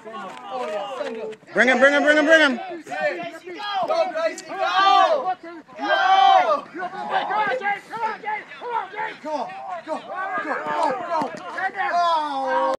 Bring him, bring him, bring him, bring him. Go, Gracie, go! Go! Come on, Jake! Come on, Jake! Come on, Jake! Come on, go, go, go, go! Oh!